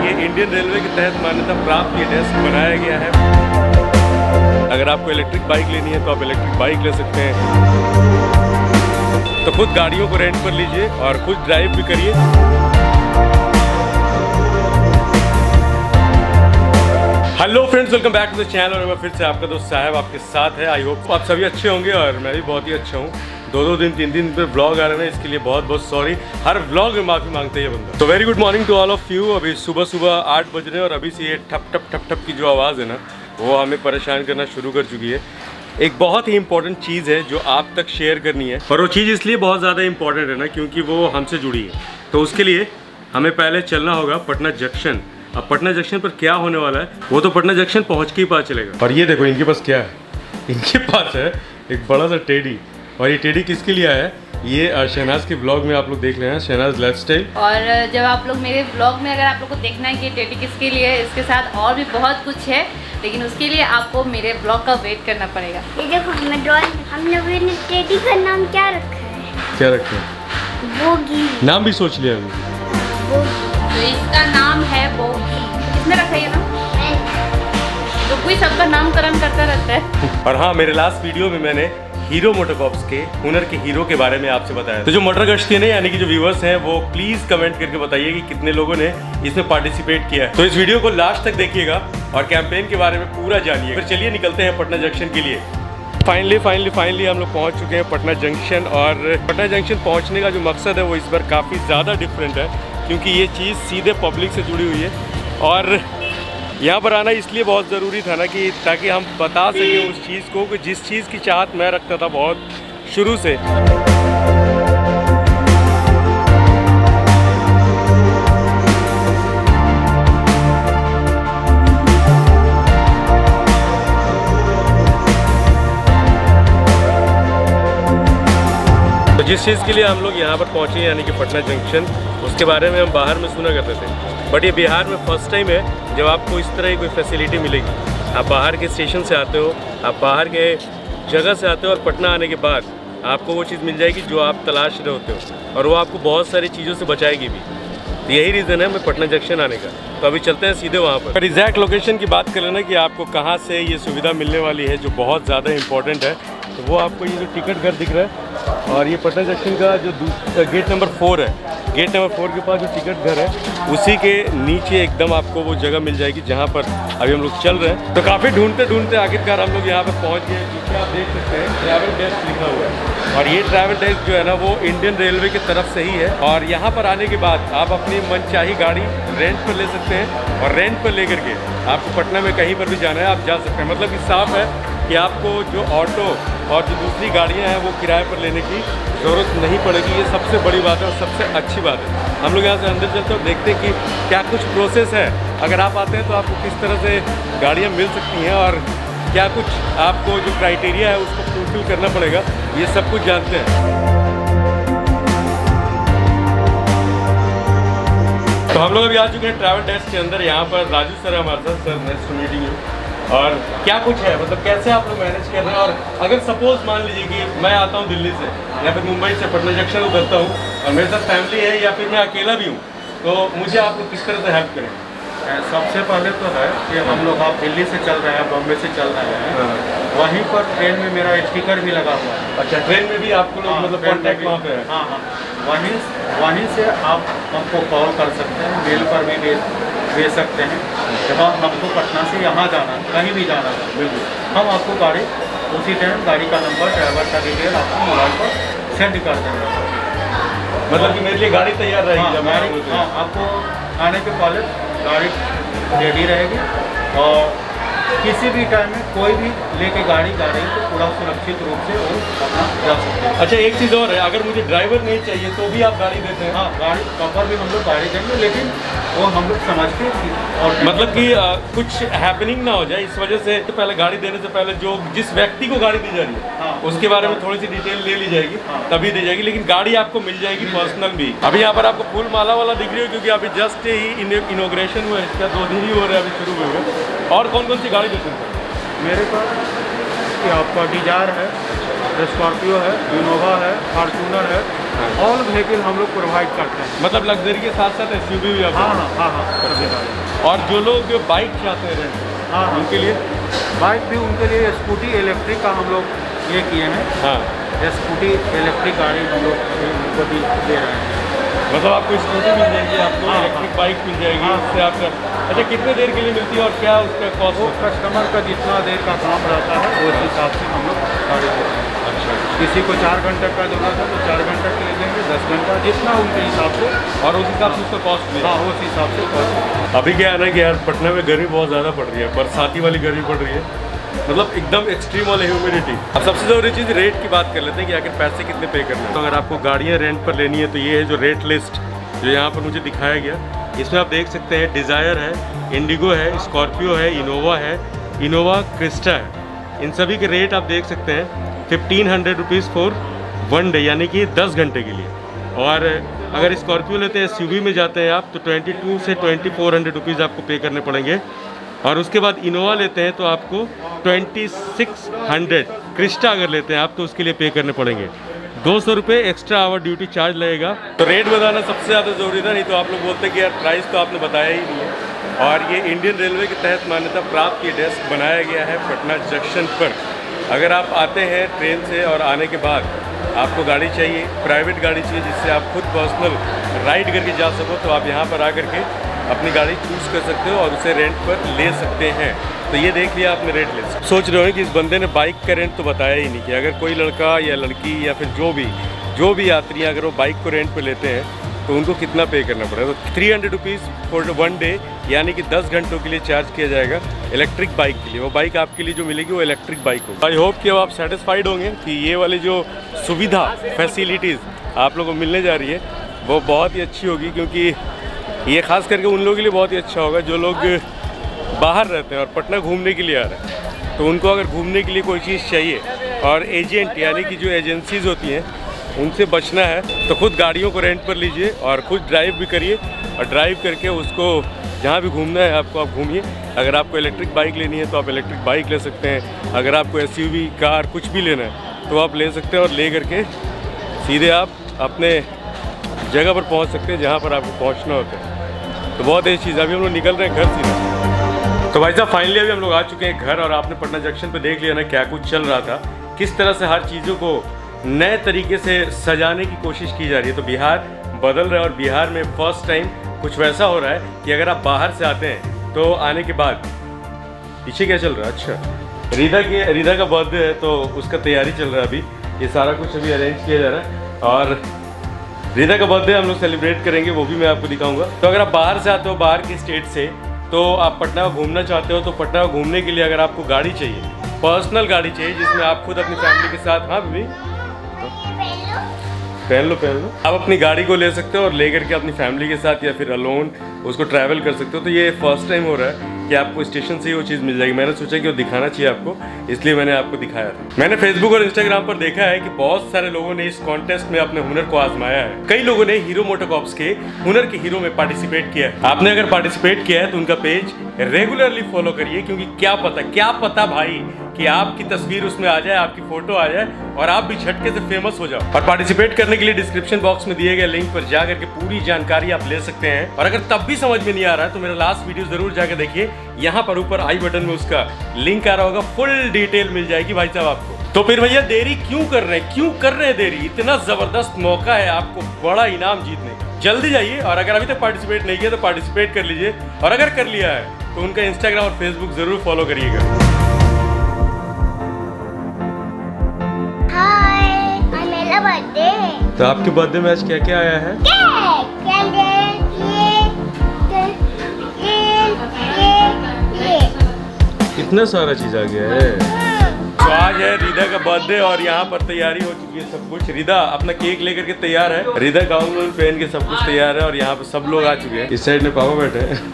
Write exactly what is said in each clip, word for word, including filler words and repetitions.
ये Indian railway के तहत मान्यता प्राप्त ये डेस्क बनाया गया है। अगर आपको इलेक्ट्रिक बाइक लेनी है तो आप इलेक्ट्रिक बाइक ले सकते हैं। तो खुद गाड़ियों को रेंट पर लीजिए और खुद ड्राइव भी करिए। Hello friends, welcome back to the channel. और मैं फिर से आपका दोस्त साहब आपके साथ है। आई होप आप सभी अच्छे होंगे और मैं भी बहुत ही अच्छा हूँ। दो दो दिन तीन दिन पे व्लॉग आ रहे हैं, इसके लिए बहुत बहुत सॉरी। हर व्लॉग में माफ़ी मांगते हैं ये बंदा। तो very good morning to all of you. अभी सुबह सुबह आठ बज रहे हैं और अभी से ये ठप ठप ठप ठप की जो आवाज़ है ना, वो हमें परेशान करना शुरू कर चुकी है। एक बहुत ही इंपॉर्टेंट चीज़ है जो आप तक शेयर करनी है, और वो चीज़ इसलिए बहुत ज़्यादा इंपॉर्टेंट है ना क्योंकि वो हमसे जुड़ी है। तो उसके लिए हमें पहले चलना होगा पटना जंक्शन। अब पटना जंक्शन पर क्या होने वाला है वो तो पटना जंक्शन पहुंच के ही पता चलेगा। और ये देखो इनके पास क्या है, इनके पास है एक बड़ा सा टेडी। और ये टेडी किसके लिए आया है, ये शहनाज के ब्लॉग में आप लोग देख रहे हैं, शहनाज लाइफस्टाइल। और जब आप लोग मेरे ब्लॉग में अगर आप लोग को देखना है कि टेडी किसके लिए है, इसके साथ और भी बहुत कुछ है, लेकिन उसके लिए आपको मेरे ब्लॉग का वेट करना पड़ेगा। ये देखो हमें ड्राइंग, हम लोगों ने टेडी का नाम क्या रखा है? क्या रखा है? बोगी। नाम भी सोच लिया अभी। तो इसका नाम है बोगी। किसने रखा है ना? तो कोई सबका नामकरण करता रहता है। और हाँ, मेरे लास्ट वीडियो में मैंने हीरो मोटरकॉर्प्स के हुनर के हीरो के बारे में आपसे बताया। तो जो मोटर गश्ती ने यानी कि जो व्यूअर्स हैं वो प्लीज कमेंट करके बताइए कि कितने लोगों ने इसमें पार्टिसिपेट किया है। तो इस वीडियो को लास्ट तक देखिएगा और कैंपेन के बारे में पूरा जानिए। फिर चलिए निकलते हैं पटना जंक्शन के लिए। फाइनली फाइनली फाइनली हम लोग पहुंच चुके हैं पटना जंक्शन। और पटना जंक्शन पहुंचने का जो मकसद है वो इस बार काफ़ी ज़्यादा डिफरेंट है क्योंकि ये चीज़ सीधे पब्लिक से जुड़ी हुई है। और यहाँ पर आना इसलिए बहुत ज़रूरी था ना कि ताकि हम बता सकें उस चीज़ को कि जिस चीज़ की चाहत मैं रखता था बहुत शुरू से। तो जिस चीज़ के लिए हम लोग यहाँ पर पहुँचे यानी कि पटना जंक्शन, उसके बारे में हम बाहर में सुना करते थे, बट ये बिहार में फर्स्ट टाइम है जब आपको इस तरह की कोई फैसिलिटी मिलेगी। आप बाहर के स्टेशन से आते हो, आप बाहर के जगह से आते हो और पटना आने के बाद आपको वो चीज़ मिल जाएगी जो आप तलाश रहे होते हो, और वो आपको बहुत सारी चीज़ों से बचाएगी भी। तो यही रीज़न है मैं पटना जंक्शन आने का। तो अभी चलते हैं सीधे वहाँ पर। एग्जैक्ट लोकेशन की बात करें ना कि आपको कहाँ से ये सुविधा मिलने वाली है जो बहुत ज़्यादा इंपॉर्टेंट है, तो वो आपको ये जो टिकट घर दिख रहा है और ये पटना जंक्शन का जो गेट नंबर फोर है, गेट नंबर फोर के पास जो टिकट घर है उसी के नीचे एकदम आपको वो जगह मिल जाएगी जहाँ पर अभी हम लोग चल रहे हैं। तो काफ़ी ढूंढते ढूंढते आखिरकार हम लोग यहाँ पर पहुँच गए। पीछे आप देख सकते हैं ट्रैवल डेस्क लिखा हुआ है, और ये ट्रैवल डेस्क जो है ना वो इंडियन रेलवे की तरफ से ही है। और यहाँ पर आने के बाद आप अपनी मनचाही गाड़ी रेंट पर ले सकते हैं, और रेंट पर लेकर के आपको पटना में कहीं पर भी जाना है आप जा सकते हैं। मतलब कि साफ है कि आपको जो ऑटो और जो दूसरी गाड़ियाँ हैं वो किराए पर लेने की ज़रूरत नहीं पड़ेगी। ये सबसे बड़ी बात है और सबसे अच्छी बात है। हम लोग यहाँ से अंदर चलते हैं और देखते हैं कि क्या कुछ प्रोसेस है। अगर आप आते हैं तो आपको किस तरह से गाड़ियाँ मिल सकती हैं और क्या कुछ आपको जो क्राइटेरिया है उसको फुलफिल करना पड़ेगा, ये सब कुछ जानते हैं। तो हम लोग अभी आ चुके हैं ट्रैवल डेस्क के अंदर। यहाँ पर राजू सर हमारे साथ। Sir nice to meeting you. और क्या कुछ है, मतलब कैसे आप लोग मैनेज कर रहे हैं? और अगर सपोज मान लीजिए कि मैं आता हूँ दिल्ली से या फिर मुंबई से पटना जंक्शन उतरता हूँ और मेरे साथ फैमिली है या फिर मैं अकेला भी हूँ, तो मुझे आप लोग किस तरह से हेल्प करें? सबसे पहले तो है कि हम लोग आप दिल्ली से चल रहे हैं, बॉम्बे से चल रहे हैं, हाँ। वहीं पर ट्रेन में मेरा स्टिकर भी लगा हुआ है। अच्छा, ट्रेन में भी आपको लोग, हाँ, मतलब कॉन्टैक्ट वहाँ पे है? हाँ हाँ, वहीं वहीं से आप हमको कॉल कर सकते हैं, मेल पर भी भेज भेज सकते हैं। जब आप हमको पटना से यहाँ जाना, कहीं भी जाना है, बिल्कुल हम आपको गाड़ी उसी टाइम, गाड़ी का नंबर, ड्राइवर का डिटेल आपको मोबाइल पर सेंड कर देंगे। मतलब कि मेरे लिए गाड़ी तैयार रहेगी? हाँ, गाड़ी, हाँ, आपको आने के पहले गाड़ी रेडी रहेगी और किसी भी टाइम में कोई भी लेके गाड़ी जा रही है तो पूरा सुरक्षित रूप से वो अपना जा सकते हैं। अच्छा, एक चीज़ और है, अगर मुझे ड्राइवर नहीं चाहिए तो भी आप गाड़ी देते हैं? हाँ, गाड़ी प्रॉपर भी हम लोग गाड़ी देंगे, लेकिन वो हम लोग समझते हैं और मतलब कि आ, कुछ हैपनिंग ना हो जाए इस वजह से तो पहले गाड़ी देने से पहले जो जिस व्यक्ति को गाड़ी दी जा रही है, हाँ, उसके बारे में थोड़ी सी डिटेल ले ली जाएगी, हाँ, तभी दी जाएगी। लेकिन गाड़ी आपको मिल जाएगी पर्सनल भी। अभी यहाँ पर आपको फूल माला वाला दिख रही है क्योंकि अभी जस्ट ही इनॉग्रेशन हुआ है इसका, दो दिन ही हो रहा है अभी शुरू हुए हुए। और कौन कौन सी गाड़ी देते हैं? मेरे पास आपका डिजायर है, स्कॉर्पियो है, इनोवा है, फॉर्चूनर है, ऑल व्हीकल हम लोग प्रोवाइड करते हैं। मतलब लग्जरी के साथ साथ एसयूवी भी आप हाँ हाँ हाँ हाँ। और जो लोग बाइक चाहते हैं रेंट, हाँ उनके लिए बाइक भी, उनके लिए स्कूटी इलेक्ट्रिक का हम लोग ये किए हैं। हाँ, स्कूटी इलेक्ट्रिक गाड़ी हम लोग उनको भी दे रहे हैं। मतलब आपको स्कूटी मिल जाएगी, आपको हाँ, इलेक्ट्रिक हाँ। बाइक मिल जाएगी। हाँ। इससे आपका अच्छा कितने देर के लिए मिलती है और क्या उसका कॉस्ट वो होता है? कस्टमर का जितना देर का काम रहता है उस हिसाब से हम लोग गाड़ी देते हैं। अच्छा, किसी को चार घंटे का जरूरत है तो चार घंटे के लिए देंगे, दस घंटा जितना उनके हिसाब से, और उस हिसाब से उसका कॉस्ट भी। हाँ उस हिसाब से कॉस्ट। अभी क्या है ना कि यार पटना में गर्मी बहुत ज़्यादा पड़ रही है, बरसाती वाली गर्मी पड़ रही है, मतलब एकदम एक्सट्रीम वाली ह्यूमिडिटी। अब सबसे ज़रूरी चीज़ रेट की बात कर लेते हैं कि आखिर पैसे कितने पे करने हैं। तो अगर आपको गाड़ियाँ रेंट पर लेनी है तो ये है जो रेट लिस्ट जो यहाँ पर मुझे दिखाया गया, इसमें आप देख सकते हैं डिज़ायर है, इंडिगो है, स्कॉर्पियो है, इनोवा है, इनोवा क्रिस्टा है। इन सभी के रेट आप देख सकते हैं fifteen hundred rupees for one day, यानी कि दस घंटे के लिए। और अगर स्कॉर्पियो लेते हैं, एसयूवी में जाते हैं आप, तो ट्वेंटी टू से ट्वेंटी फोर हंड्रेड रुपीज़ आपको पे करने पड़ेंगे। और उसके बाद इनोवा लेते हैं तो आपको ट्वेंटी सिक्स हंड्रेड, क्रिस्टा अगर लेते हैं आप तो उसके लिए पे करने पड़ेंगे दो सौ रुपये एक्स्ट्रा आवर ड्यूटी चार्ज लगेगा। तो रेट बताना सबसे ज़्यादा ज़रूरी था, नहीं तो आप लोग बोलते कि यार प्राइस तो आपने बताया ही नहीं है। और ये इंडियन रेलवे के तहत मान्यता प्राप्त ये डेस्क बनाया गया है पटना जंक्शन पर। अगर आप आते हैं ट्रेन से और आने के बाद आपको गाड़ी चाहिए, प्राइवेट गाड़ी चाहिए जिससे आप खुद पर्सनल राइड करके जा सको, तो आप यहाँ पर आकर के अपनी गाड़ी चूज़ कर सकते हो और उसे रेंट पर ले सकते हैं। तो ये देख लिया आपने रेट लिस्ट। सोच रहे हो कि इस बंदे ने बाइक का रेंट तो बताया ही नहीं कि अगर कोई लड़का या लड़की या फिर जो भी जो भी यात्री हैं अगर वो बाइक को रेंट पे लेते हैं तो उनको कितना पे करना पड़ेगा। तो three hundred rupees for one day, यानी कि दस घंटों के लिए चार्ज किया जाएगा इलेक्ट्रिक बाइक के लिए। वो बाइक आपके लिए जो मिलेगी वो इलेक्ट्रिक बाइक होगी। आई होप कि अब आप सेटिस्फाइड होंगे कि ये वाली जो सुविधा फैसिलिटीज़ आप लोगों को मिलने जा रही है वो बहुत ही अच्छी होगी, क्योंकि ये खास करके उन लोगों के लिए बहुत ही अच्छा होगा जो लोग बाहर रहते हैं और पटना घूमने के लिए आ रहे हैं। तो उनको अगर घूमने के लिए कोई चीज़ चाहिए और एजेंट यानी कि जो एजेंसीज़ होती हैं उनसे बचना है, तो खुद गाड़ियों को रेंट पर लीजिए और खुद ड्राइव भी करिए और ड्राइव करके उसको जहाँ भी घूमना है आपको आप घूमिए। अगर आपको इलेक्ट्रिक बाइक लेनी है तो आप इलेक्ट्रिक बाइक ले सकते हैं, अगर आपको एसयूवी कार कुछ भी लेना है तो आप ले सकते हैं और ले करके सीधे आप अपने जगह पर पहुंच सकते हैं जहां पर आपको पहुंचना होता है। तो बहुत अच्छी चीज़। अभी हम लोग निकल रहे हैं घर सीधे। तो भाई साहब फाइनली अभी हम लोग आ चुके हैं घर, और आपने पटना जंक्शन पे देख लिया ना क्या कुछ चल रहा था, किस तरह से हर चीज़ों को नए तरीके से सजाने की कोशिश की जा रही है। तो बिहार बदल रहा है और बिहार में फर्स्ट टाइम कुछ वैसा हो रहा है कि अगर आप बाहर से आते हैं तो आने के बाद पीछे क्या चल रहा है, अच्छा रीदा की रीदा का बर्थडे है तो उसका तैयारी चल रहा है। अभी ये सारा कुछ अभी अरेंज किया जा रहा है और रीदा का बर्थडे हम लोग सेलिब्रेट करेंगे, वो भी मैं आपको दिखाऊंगा। तो अगर आप बाहर से आते हो, बाहर की स्टेट से, तो आप पटना घूमना चाहते हो, तो पटना घूमने के लिए अगर आपको गाड़ी चाहिए, पर्सनल गाड़ी चाहिए जिसमें आप खुद अपनी फैमिली के साथ, हाँ बीबी पहन लो पहन लो, आप अपनी गाड़ी को ले सकते हो और ले करके अपनी फैमिली के साथ या फिर अलोन उसको ट्रैवल कर सकते हो। तो ये फर्स्ट टाइम हो रहा है कि आपको स्टेशन से ही वो चीज़ मिल जाएगी। मैंने सोचा कि वो दिखाना चाहिए आपको, इसलिए मैंने आपको दिखाया था। मैंने फेसबुक और इंस्टाग्राम पर देखा है कि बहुत सारे लोगों ने इस कॉन्टेस्ट में अपने हुनर को आजमाया है। कई लोगों ने हीरो मोटोकॉर्प्स के हुनर के हीरो में पार्टिसिपेट किया है। आपने अगर पार्टिसिपेट किया है तो उनका पेज रेगुलरली फॉलो करिए, क्योंकि क्या पता क्या पता भाई कि आपकी तस्वीर उसमें आ जाए, आपकी फोटो आ जाए और आप भी झटके से फेमस हो जाओ। और पार्टिसिपेट करने के लिए डिस्क्रिप्शन बॉक्स में दिए गए लिंक पर जा करके पूरी जानकारी आप ले सकते हैं। और अगर तब भी समझ में नहीं आ रहा है तो मेरा लास्ट वीडियो जरूर जाकर देखिए, यहाँ पर ऊपर आई बटन में उसका लिंक आ रहा होगा, फुल डिटेल मिल जाएगी भाई साहब आपको। तो फिर भैया देरी क्यों कर रहे हैं, क्यों कर रहे हैं देरी? इतना जबरदस्त मौका है आपको बड़ा इनाम जीतने का, जल्दी जाइए। और अगर अभी तक पार्टिसिपेट नहीं किया तो पार्टिसिपेट कर लीजिए, और अगर कर लिया है तो उनका इंस्टाग्राम और फेसबुक जरूर फॉलो करिएगा। बर्थडे। तो आपके बर्थडे में आज क्या क्या आया है? कितना सारा चीज आ गया है। तो आज है रीदा का बर्थडे और यहाँ पर तैयारी हो चुकी है सब कुछ। रीदा अपना केक लेकर के तैयार है, रीदा गाउन वाउन पहन के सब कुछ तैयार है और यहाँ पर सब लोग आ चुके हैं। इस साइड में पापा बैठे हैं।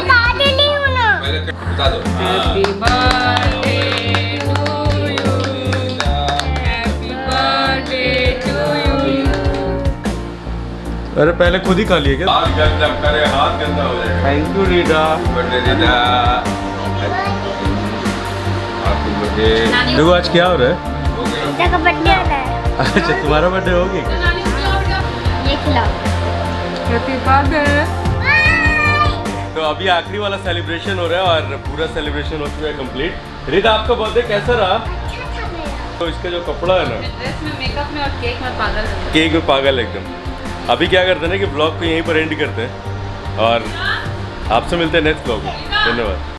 अरे पहले खुद ही खा लिए क्या? हाथ गंदा करे, हाथ गंदा हो जाएगा। Thank you Rida. Birthday Rida. Happy birthday. देखो आज क्या हो रहा है, रिदा का बर्थडे हो रहा है। अच्छा तुम्हारा बर्थडे हो गया? ये खिलाओ। Happy birthday. तो अभी आखिरी वाला सेलिब्रेशन हो रहा है और पूरा सेलिब्रेशन हो चुका है कंप्लीट। रिदा आपका बर्थडे कैसा रहा? तो इसका जो कपड़ा है ना, ड्रेस में, मेकअप में और केक में पागल है। केक में पागल एकदम। अभी क्या करते हैं ना कि ब्लॉग को यहीं पर एंड करते हैं और आपसे मिलते हैं नेक्स्ट ब्लॉग में। धन्यवाद।